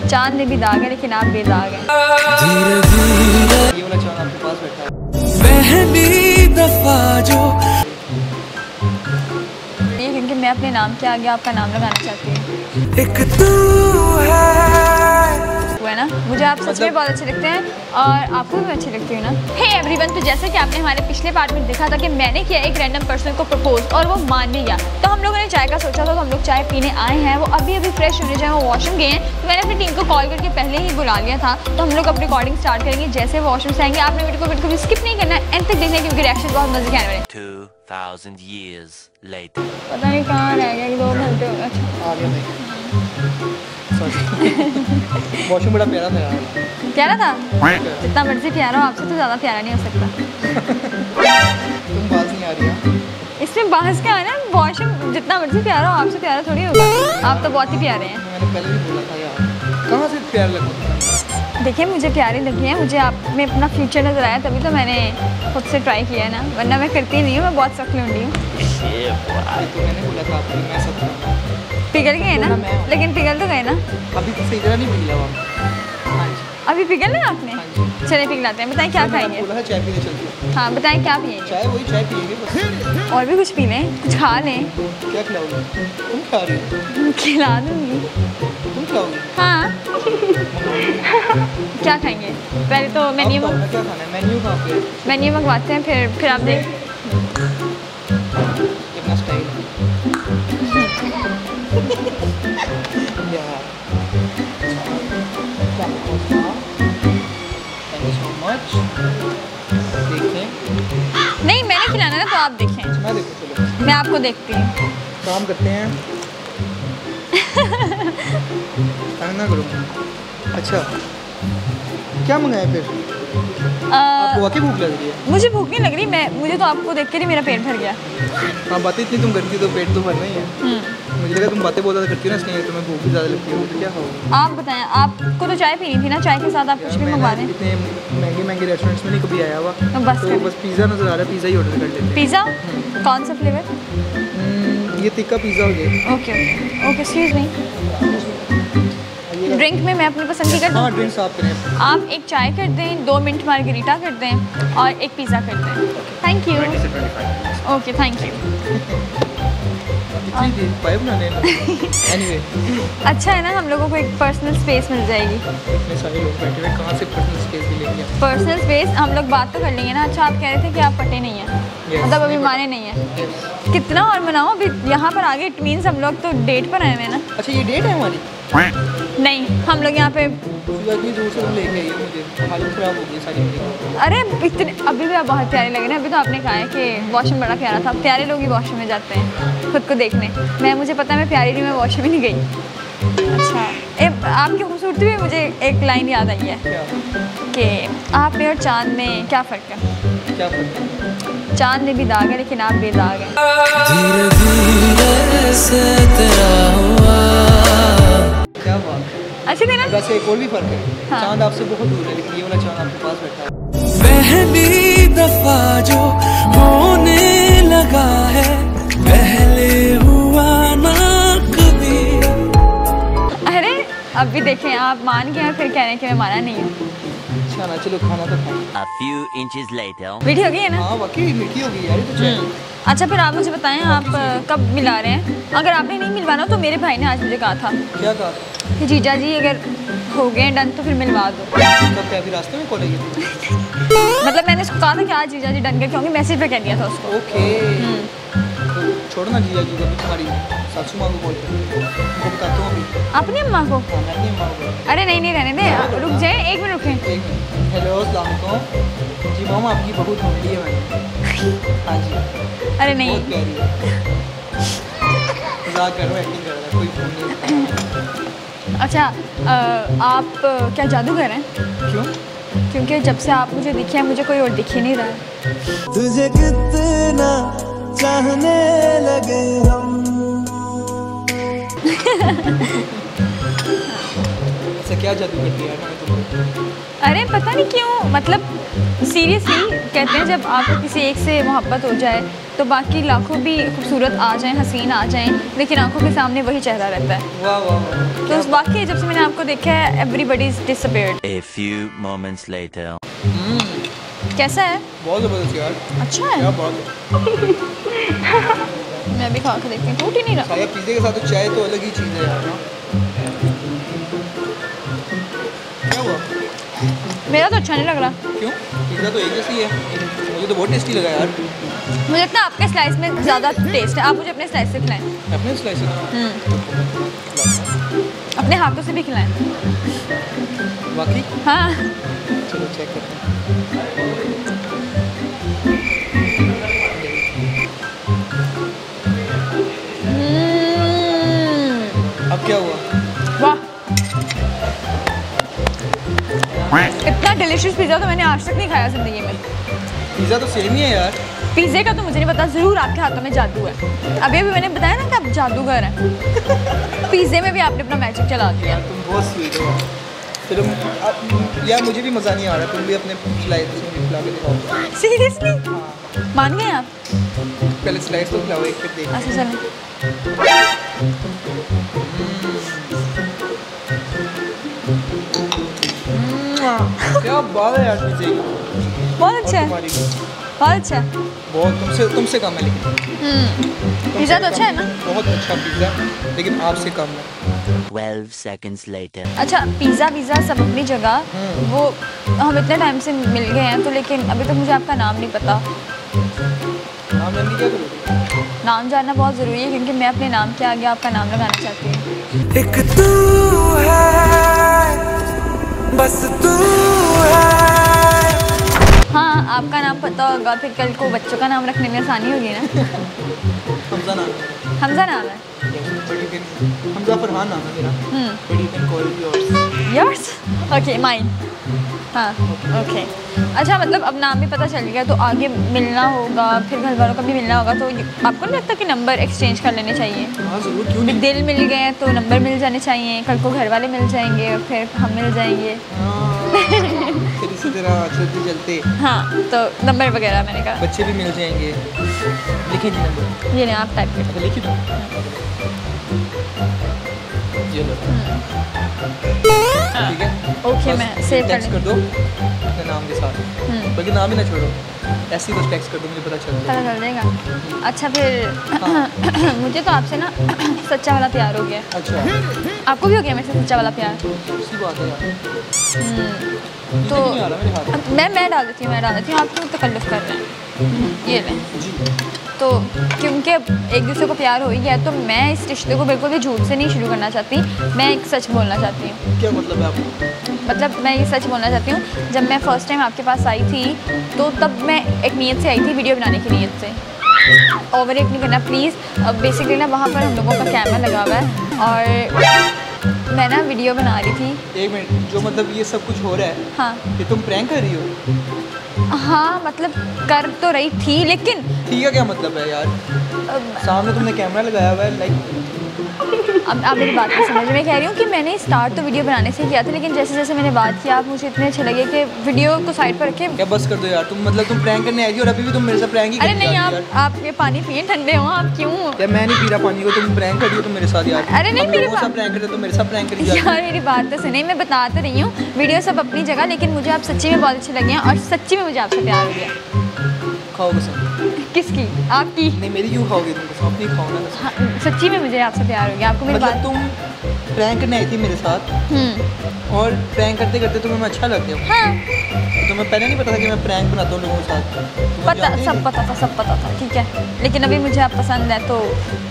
चांद ने भी दाग है लेकिन आप बेदाग हैं। धीरे धीरे ये वाला चांद आपके पास बैठा है पहली दफा जो ये क्योंकि मैं अपने नाम के आगे आपका नाम लगाना चाहती हूँ। एक तू है ना, मुझे आप सच में बहुत अच्छे लगते हैं और आपको भी अच्छी लगती है ना। हे एवरीवन, तो जैसा कि आपने हमारे पिछले पार्ट में देखा था कि मैंने किया एक रैंडम पर्सन को प्रपोज और वो मान भी गया। तो हम लोगों ने चाय का सोचा था, तो हम लोग चाय पीने आए हैं। वो अभी फ्रेश होने जाए, वो वॉशरूम गए हैं। तो मैंने अपनी टीम को कॉल करके पहले ही बुला लिया था। तो हम लोग अब रिकॉर्डिंग स्टार्ट करेंगे जैसे वॉशरूम से आएंगे। आपने वीडियो को बिल्कुल भी स्किप नहीं करना, एंड तक देखना क्योंकि रिएक्शन बहुत मजे के आने वाले। 2000 years later पता नहीं कहाँ रह गया, 2 घंटे हो गए। आ गया भाई। वॉशरूम बड़ा प्यारा था यार। प्यारा था? जितना मर्जी प्यारा हो, आपसे तो ज़्यादा प्यारा नहीं हो सकता। तुम बाज नहीं आ रही है इसमें बहस क्या है ना, वॉशरूम जितना मर्जी प्यारा हो, आपसे प्यारा थोड़ी होगा। आप तो बहुत ही प्यारे हैं। मैंने पहले भी बोला था यार, कहाँ से प्यार लगा? देखिए मुझे प्यारी लगी है, मुझे आप में अपना फ्यूचर नज़र आया, तभी तो मैंने खुद से ट्राई किया है ना, वरना मैं करती नहीं हूँ। मैं बहुत सख्त लूँगी हूँ। तो मैंने बोला था आपको मैं सब पिघल गए ना, लेकिन पिघल तो गए ना। अभी तो सही तरह नहीं पिघला हुआ। अभी पिघल ना आपने? चले पिघलाते हैं। बताएं क्या खाएंगे? बोला है चाय पीने चलते हैं। हाँ बताएं क्या पिएंगे? चाय, वही चाय पिएंगे बस। और भी कुछ पी लें, कुछ खा लें। क्या खिलाओगे? तुम खा रही हो? खिला दूँगी। तुम खिलाओगी? हाँ। क्या खाएंगे? पहले तो मेन्यू क्या खाना है? मेन्यू कहाँ पे? मेन्यू मंगवाते हैं, फिर आप देख कितना style thank you so much. देखें नहीं, मैंने खिलाना है तो आप देखें। मैं देखूँ, चलो मैं आपको देखती हूँ। काम करते हैं। तंग ना करो। अच्छा क्या मंगाया फिर? आपको वाकई भूख लग रही है? मुझे भूख नहीं लग रही, मुझे तो आपको देख के ही मेरा पेट भर गया। हाँ, बातें इतनी तुम करती हो तो पेट तो भरना ही है। मुझे लगा तुम बातें बहुत ज़्यादा करती हो ना, इसलिए तुम्हें भूख भी ज़्यादा लगती है। तो क्या खाओगे? आप बताएं, आपको तो चाय पीनी थी ना, चाय के साथ आप कुछ भी मंगवा दें। इतने महंगे महंगे रेस्टोरेंट्स में नहीं कभी आया हुआ, तो बस पिज़्ज़ा नज़र आ रहा है, पिज़्ज़ा ही ऑर्डर कर लेते हैं। पिज़्ज़ा कौन सा फ्लेवर? ये तिक्का पिज़्ज़ा हो गया। Okay okay, excuse me. Drink में मैं अपनी पसंद की कर दूँ? हाँ, ड्रिंक्स आप करें। आप एक चाय कर दें, 2 मिंट मार्गरीटा कर दें और एक पिज़्ज़ा कर दें। Thank you. Okay thank you. Anyway, अच्छा है ना, हम लोगों को एक पर्सनल स्पेस मिल जाएगी। इतने सारे लोग बैठे हुए, कहाँ से पर्सनल स्पेस भी लेंगे? पर्सनल स्पेस हम लोग बात तो कर लेंगे ना। अच्छा आप कह रहे थे कि आप पटे नहीं हैं, मतलब अभी माने नहीं हैं। कितना और मनाओ, अभी यहाँ पर आगे इट मीन्स हम लोग तो डेट पर आए हुए हैं ना। अच्छा ये डेट है हमारी? नहीं, हम लोग यहाँ पे इतनी दूर से तुम लेके आई हो, मुझे हालत खराब हो गई सारी। अरे इतने अभी भी आप बहुत प्यारे लग रहे हैं। अभी तो आपने कहा है कि वॉशरूम बड़ा प्यारा था। प्यारे लोग ही वॉशरूम में जाते हैं खुद को देखने। मुझे पता है मैं प्यारी नहीं, मैं वॉशरूम ही नहीं गई। अच्छा आपकी खूबसूरती में मुझे एक लाइन याद आई है कि आप में और चांद में क्या फ़र्क है? क्या फ़र्क है? चांद में भी दाग है लेकिन आप बेदाग हैं। धीरे धीरे से तेरा हुआ। क्या बात है। अच्छी थी ना? वैसे एक और भी फ़र्क है। हाँ। चांद आपसे बहुत दूर है, लेकिन ये वाला चांद आपके पास बैठा है। पहली दफा जो होने लगा है, पहले हुआ ना कभी। अरे अब भी देखें, आप मान गए फिर कह रहे हैं कि मैं माना नहीं हूँ। अच्छा ना, चलो खाना तो खाओ। a few inches later मीठी हो गई है ना? हाँ वाकई मीठी हो गई यार, ये तो चाय। अच्छा फिर आप मुझे बताएं, आप कब मिला रहे हैं? अगर आपने नहीं मिलवाना तो मेरे भाई ने आज मुझे कहा था क्या कहा? कि जीजा जी अगर हो गए डन तो फिर मिलवा दो। कब? क्या अभी रास्ते में कॉलेज? मतलब मैंने उसको कहा था कि आज जीजा जी डन करके होंगे, मैसेज पे कह दिया था उसको। ओके तो छोड़ना जीजा जी को, तुम्हारी सासू माँ को कॉल कर, उनको बताता हूँ अभी। अपनी अम्मा को? हाँ, मैं अपनी अम्मा को। अरे नहीं नहीं रहने दे, रुक जाए 1 मिनट रुकें। एक मिनट। हेलो अस्सलाम वालेकुम। जी मामा आपकी बहू ढूंढ ली है मैंने। हाँ जी। अरे नहीं, बहुत प्यारी है। मजाक कर रहा हूँ, एक्टिंग कर रहा है, कोई फोन नहीं। अच्छा आप क्या जादूगर हैं? क्यों? क्योंकि जब से आप मुझे दिखे हैं मुझे कोई और दिख ही नहीं रहा है। तुझे कितना चाहने लगे हम। ऐसा क्या जादू कर दिया मैंने तुमको? अरे पता नहीं क्यों, मतलब सीरियसली कहते हैं जब आपको किसी एक से मोहब्बत हो जाए तो बाकी लाखों भी खूबसूरत आ जाएं, हसीन आ जाएं, लेकिन आंखों के सामने वही चेहरा रहता है। वाह वाह। तो वाकई जब से मैंने आपको देखा है everybody is disappeared. A few moments later. कैसा है? बहुत ज़बरदस्त यार। अच्छा है। क्या बात है। मैं भी खा के देखती हूँ, टूट ही नहीं रहा। साया पिज़्ज़े के साथ तो चाय तो अलग ही चीज़ है यार ना। क्या हुआ? मेरा तो अच्छा नहीं लग रहा। क्यों? पिज़्ज़ा तो एक जैसी है। मुझे तो बहुत टेस्टी लगा यार। मुझे लगता है आपके स्लाइस में ज़्यादा टेस्ट है। आप मुझे अपने स्लाइस से खिलाएं। अपने स्लाइस से अपने हाथों से भी खिलाएं। बाकी हाँ। चलो चेक करते हैं। अब क्या हुआ? वाह, इतना डिलीशियस पिज़्ज़ा तो मैंने आज तक नहीं खाया ज़िंदगी में। पिज़्ज़ा तो सेम ही है यार। पिज़्ज़े का तो मुझे नहीं पता, ज़रूर आपके हाथों में जादू है। अभी अभी मैंने बताया ना कि आप जादूगर हैं। पिज़्ज़े में भी आपने अपना मैजिक चला दिया। तुम बहुत स्वीट हो यार। यार मुझे भी मज़ा नहीं आ रहा, तुम भी अपने स्लाइस में खिला के दिखाओ। सीरियसली? मान गए आप? पहले स्लाइस तो खिलाओ, एक फिर देखते अच्छा हैं। चलें। क्या बात है यार पिज़्ज़े की। बहुत अच्छा है, तुम्हारी बहुत अच्छा है। बहुत तुमसे कम है लेकिन। पिज़्ज़ा तो अच्छा है ना? बहुत अच्छा पिज़्ज़ा, लेकिन आपसे कम है। 12 seconds later. अच्छा, पिज़्ज़ा वीज़ा सब अपनी जगह। वो हम इतने टाइम से मिल गए हैं, तो लेकिन अभी तक मुझे आपका नाम नहीं पता। नाम जानने क्या करोगे? नाम जानना बहुत ज़रूरी है, क्योंकि मैं अपने नाम के आगे आपका नाम लगाना चाहती हूँ। एक तू है, बस तू है। हाँ, आपका नाम पता होगा, फिर कल को बच्चों का नाम रखने में आसानी होगी ना। हमजा नाम है। हमजा नाम है। But you can- Hamza Farhan नाम है मेरा। But you can call yours. Yours? Okay, mine. हाँ, ओके। अच्छा, मतलब अब नाम भी पता चल गया, तो आगे मिलना होगा, फिर घर वालों का भी मिलना होगा, तो आपको नहीं लगता कि नंबर एक्सचेंज कर लेने चाहिए? हाँ ज़रूर, क्यों नहीं। दिल मिल गए तो नंबर मिल जाने चाहिए, कल को घर वाले मिल जाएंगे, फिर हम मिल जाएंगे। फिर इसी तरह चलते चलते हाँ, तो नंबर वगैरह मैंने कहा। बच्चे भी मिल जाएंगे। लिखे जी नंबर। ये नहीं, आप टाइप कर। अच्छा लिखी दो। ये लो। ठीक है। ओके, बस मैं सेव कर टेक्स्ट कर दो अपने नाम के साथ। बल्कि नाम ही ना छोड़ो, ऐसे ही बस टेक्स्ट कर दो, मुझे पता चल पता जाए। चल जाएगा। अच्छा, फिर मुझे तो आपसे ना सच्चा वाला प्यार हो गया। अच्छा, आपको भी हो गया मेरे से सच्चा वाला प्यार? इसी बात है यार। तो नहीं आ रहा मेरे हाथ में। मैं डाल देती हूँ, आप क्यों तकल्लुफ़ कर रहे हैं? ये लें। जी। तो क्योंकि एक दूसरे को प्यार हो ही गया, तो मैं इस रिश्ते को बिल्कुल भी झूठ से नहीं शुरू करना चाहती। मैं एक सच बोलना चाहती हूँ। क्या मतलब है आपको? मतलब मैं ये सच बोलना चाहती हूँ, जब मैं फ़र्स्ट टाइम आपके पास आई थी, तो तब मैं एक नीयत से आई थी, वीडियो बनाने की नीयत से। ओवर एक नहीं करना प्लीज़। बेसिकली ना वहाँ पर हम लोगों का कैमरा लगा हुआ है, और मैं ना वीडियो बना रही थी। एक मिनट, जो मतलब ये सब कुछ हो रहा है, हाँ ये तुम प्रैंक कर रही हो? हाँ, मतलब कर तो रही थी, लेकिन ठीक है, क्या मतलब है यार? सामने तुमने कैमरा लगाया हुआ है, लाइक अब आप मेरी बात नहीं समझ। मैं कह रही हूँ कि मैंने स्टार्ट तो वीडियो बनाने से किया था, लेकिन जैसे जैसे मैंने बात किया, आप मुझे इतने अच्छे लगे कि वीडियो को साइड पर रखे। क्या बस कर दो यार, तुम मतलब तुम प्रैंक करने आई थी और अभी भी तुम मेरे से प्रैंक ही अरे करने नहीं, जा रही हो आप ये पानी पिए, ठंडे हो आप, क्यों? यार मैं नहीं पी रहा पानी को, तुम प्रैंक कर रही हो तुम मेरे साथ यार। अरे नहीं, मेरी मेरे साथ बात- प्रैंक करते हो, तुम मेरे साथ प्रैंक करी जा रही हो। यार मेरी बात तो सुनिए, मैं बता तो रही हूँ, वीडियो सब अपनी जगह, लेकिन मुझे आप सच्ची में बहुत अच्छे लगे हैं, और सच्ची में मुझे आपसे प्यार हो गया। खाओ कसम। किसकी? आपकी? नहीं, मेरी क्यों खाओगे तुम कसम? अपनी खाओ ना कसम। हाँ, सच्ची में मुझे आपसे प्यार हो गया। आपको मेरी मतलब बात? तुम प्रैंक करने आई थी मेरे साथ, और प्रैंक करते करते तुम्हें मैं अच्छा लग गया। हाँ, तुम्हें पहले नहीं पता था कि मैं प्रैंक बनाता हूँ लोगों के साथ? तुम पता, जानती सब थी? पता था, सब पता था, ठीक है। लेकिन अभी मुझे आप पसंद है, तो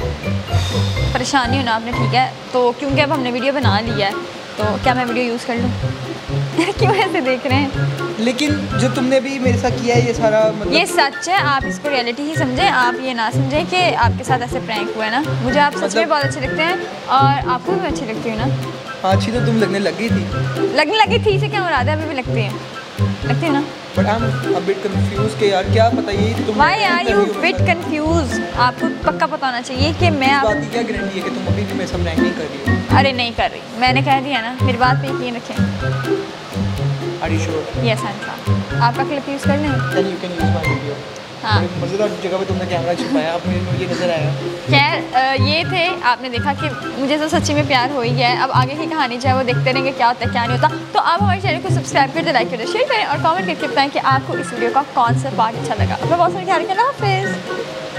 परेशानी हो ना आपने, ठीक है। तो क्योंकि अब हमने वीडियो बना लिया है, तो क्या मैं वीडियो यूज़ कर लूँ? क्यों ऐसे देख रहे हैं? लेकिन जो तुमने भी मेरे साथ किया है ये सारा, मतलब ये सच है, आप इसको रियलिटी ही समझें। आप ये ना समझें कि आपके साथ ऐसे प्रैंक हुआ है ना। मुझे आप सच में मतलब- बहुत अच्छे लगते हैं, और आपको भी मैं अच्छी लगती हूँ ना। हाँ, अच्छी तो तुम लगने लग गई थी। लगने लगी थी से क्या मुराद है? अभी भी लगती हैं, लगती है ना। But I am a bit confuse के यार, क्या पता ये तुम वाई आर कर यू रही हो बिट मेरे साथ? कंफ्यूज? आपको पक्का पता होना चाहिए कि मैं इस आप... बात की क्या गारंटी है कि तुम अभी भी मेरे साथ प्रैंक नहीं कर रही हो? अरे नहीं कर रही, मैंने कह दिया ना, मेरी बात पे यकीन रखें। Are you sure? Yes I am sure. आपका क्लिप यूज़ कर लें? Then you can use my video. हाँ। बड़ी मज़ेदार जगह पे तुमने कैमरा छुपाया, अब मुझे नज़र आया। खैर ये थे, आपने देखा कि मुझे तो सच्ची में प्यार हो ही गया है। अब आगे की कहानी चाहे वो देखते रहेंगे क्या होता है क्या नहीं होता। तो आप हमारे चैनल को सब्सक्राइब कर दे, लाइक कर दे, शेयर करें और कमेंट करके बताएं कि आपको इस वीडियो का कौन सा पार्ट अच्छा लगा। अपना बहुत सारा ख्याल रखें, अल्लाह हाफिज़।